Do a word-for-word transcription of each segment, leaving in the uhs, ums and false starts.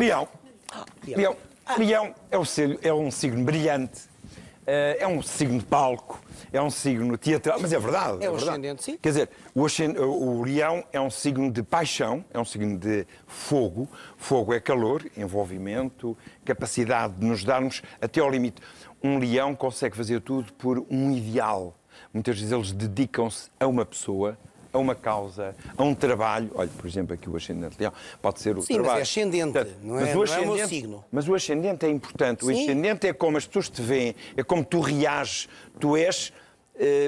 Leão. Leão. Leão é, o signo, é um signo brilhante, é um signo de palco, é um signo teatral, mas é verdade. É é o verdade. ascendente, sim. Quer dizer, o, ascend... o leão é um signo de paixão, é um signo de fogo. Fogo é calor, envolvimento, capacidade de nos darmos até ao limite. Um leão consegue fazer tudo por um ideal. Muitas vezes eles dedicam-se a uma pessoa, a uma causa, a um trabalho. Olha, por exemplo, aqui o ascendente leão pode ser o Sim, trabalho. mas é ascendente, Portanto, não é, mas o não ascendente, é o meu signo. Mas o ascendente é importante. O Sim. ascendente é como as pessoas te veem, é como tu reages. Tu és eh,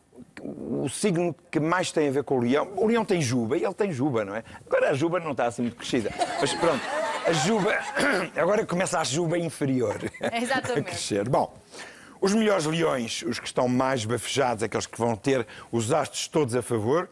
o signo que mais tem a ver com o leão. O leão tem juba, e ele tem juba, não é? Agora a juba não está assim muito crescida. Mas pronto, a juba... Agora começa a juba inferior Exatamente. a crescer. Bom... Os melhores leões, os que estão mais bafejados, aqueles que vão ter os astros todos a favor,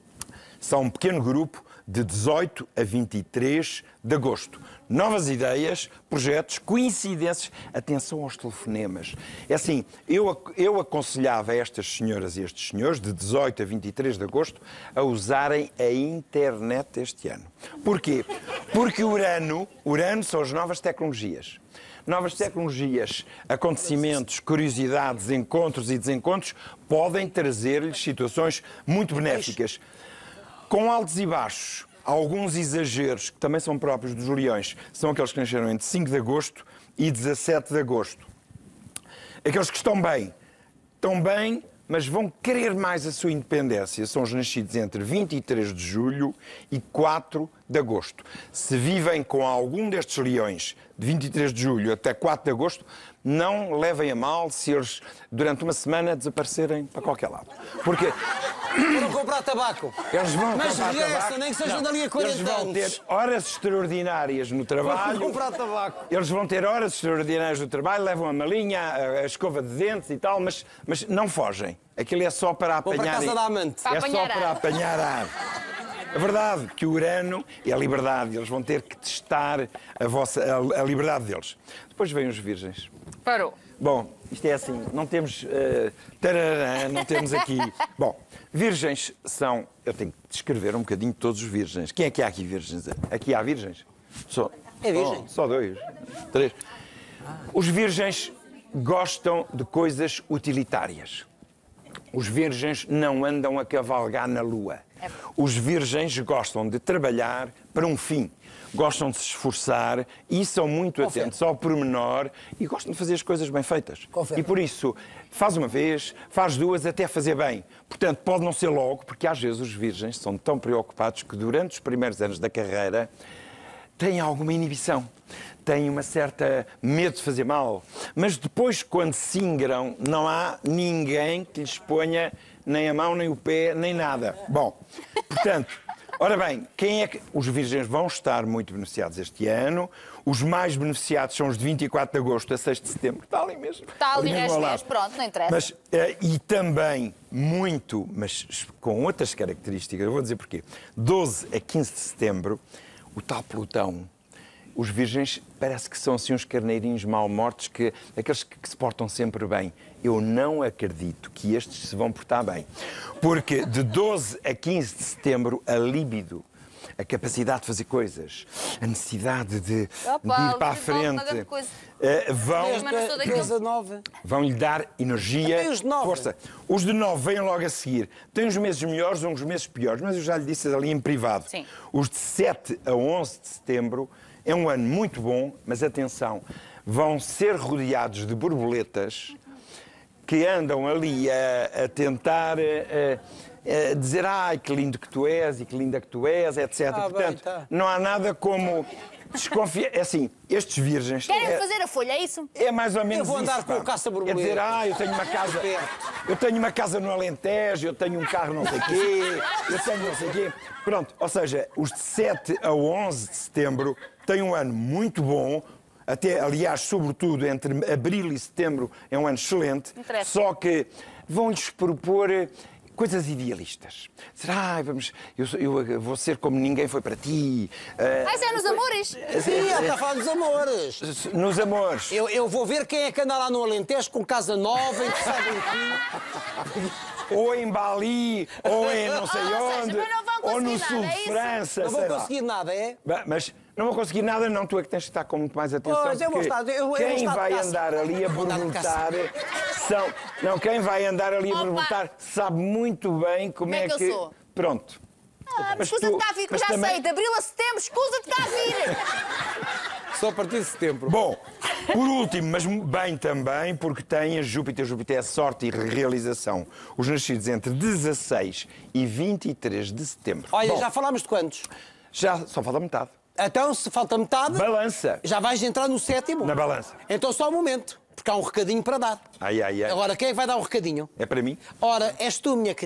são um pequeno grupo de dezoito a vinte e três de agosto. Novas ideias, projetos, coincidências. Atenção aos telefonemas. É assim, eu, eu aconselhava a estas senhoras e estes senhores, de dezoito a vinte e três de agosto, a usarem a internet este ano. Porquê? Porque Urano, Urano são as novas tecnologias. Novas tecnologias, acontecimentos, curiosidades, encontros e desencontros podem trazer-lhes situações muito benéficas. Com altos e baixos, alguns exageros, que também são próprios dos leões, são aqueles que nasceram entre cinco de agosto e dezassete de agosto. Aqueles que estão bem, estão bem, mas vão querer mais a sua independência. São os nascidos entre vinte e três de julho e quatro de agosto. Se vivem com algum destes leões de vinte e três de julho até quatro de agosto, não levem a mal se eles, durante uma semana, desaparecerem para qualquer lado. Porque... Foram comprar tabaco. Eles vão Mas comprar regressam, tabaco. nem que sejam Não, dali a quarenta Eles vão anos. ter horas extraordinárias no trabalho. Foram comprar tabaco. Eles vão ter horas extraordinárias no trabalho, levam a malinha, a, a escova de dentes e tal, mas, mas não fogem. Aquilo é só para Vão para apanhar... a casa da amante. Para É só apanhar para ar. apanhar ar. É verdade que o Urano é a liberdade. Eles vão ter que testar a, vossa, a, a liberdade deles. Depois vêm os virgens. Parou. Bom, isto é assim, não temos... Uh, tararã, não temos aqui... Bom, virgens são... Eu tenho que descrever um bocadinho todos os virgens. Quem é que há aqui virgens? Aqui há virgens? Só, É virgem? Oh, só dois, três. Os virgens gostam de coisas utilitárias. Os virgens não andam a cavalgar na lua. Os virgens gostam de trabalhar para um fim. Gostam de se esforçar e são muito Confere. atentos ao pormenor e gostam de fazer as coisas bem feitas. Confere. E por isso, faz uma vez, faz duas, até fazer bem. Portanto, pode não ser logo, porque às vezes os virgens são tão preocupados que durante os primeiros anos da carreira têm alguma inibição. Têm uma certa medo de fazer mal. Mas depois, quando se ingram, não há ninguém que lhes ponha nem a mão, nem o pé, nem nada. Bom, portanto, ora bem, quem é que... Os virgens vão estar muito beneficiados este ano. Os mais beneficiados são os de vinte e quatro de agosto a seis de setembro. Está ali mesmo. Está ali mesmo nas ao meias, lado. pronto, não interessa. Mas, eh, e também muito, mas com outras características, eu vou dizer porquê. doze a quinze de setembro, o tal Plutão... Os virgens parece que são assim uns carneirinhos mal mortos, que, aqueles que, que se portam sempre bem. Eu não acredito que estes se vão portar bem. Porque de doze a quinze de setembro, a líbido, a capacidade de fazer coisas, a necessidade de, Opa, de ir para a Luís, não, nada de frente, coisa. eh, vão, Mas não sou daquele. dezanove. vão-lhe dar energia, Até os de nove. força. Os de nove vêm logo a seguir. Tem uns meses melhores, uns meses piores, mas eu já lhe disse ali em privado. Sim. Os de sete a onze de setembro é um ano muito bom, mas atenção, vão ser rodeados de borboletas que andam ali a, a tentar a, a dizer ai, que lindo que tu és e que linda que tu és, etcétera. Ah, bem, Portanto, tá. não há nada como desconfiar. É assim, estes virgens... Querem é, fazer a folha, é isso? é mais ou menos Eu vou andar isso, com pá. o caça-borboleta. É dizer, ah, eu tenho uma casa... Eu tenho uma casa no Alentejo, eu tenho um carro não sei quê, eu tenho não sei quê. Pronto, ou seja, os de sete a onze de setembro têm um ano muito bom, até, aliás, sobretudo entre abril e setembro é um ano excelente, Interessa. só que vão-lhes propor eh, coisas idealistas. Será, ah, vamos, eu, sou- eu vou ser como ninguém foi para ti. eh, Ah, isso é nos amores? Sim, ele está a falar dos amores. nos amores. Eu, eu vou ver quem é que anda lá no Alentejo com casa nova, interessado em ti. Ou em Bali, ou em não sei Ah, ou seja, onde, mas não vão ou no conseguir sul nada, é de isso? França, Não vou sei lá. conseguir nada, é? Ba- Mas Não vou conseguir nada, não. Tu é que tens de estar com muito mais atenção. Pois, eu vou porque estar- eu- eu vou quem estar de vai caça. andar ali a Vou andar de perguntar são... Não, quem vai andar ali a Opa. perguntar sabe muito bem como, Como é que eu sou? Pronto. Ah, mas escusa tu- de cá vir, que eu mas já também- sei, de abril a setembro, escusa de cá vir. Só a partir de setembro. Bom, por último, mas bem também, porque tem a Júpiter. Júpiter é sorte e realização. Os nascidos entre dezasseis e vinte e três de setembro. Olha, Bom, já falámos de quantos? já só falta metade. Então, se falta metade, Balança. já vais entrar no sétimo. Na balança. Então só um momento, porque há um recadinho para dar. Ai, ai, ai. Agora, quem é que vai dar um recadinho? É para mim? Ora, és tu, minha querida.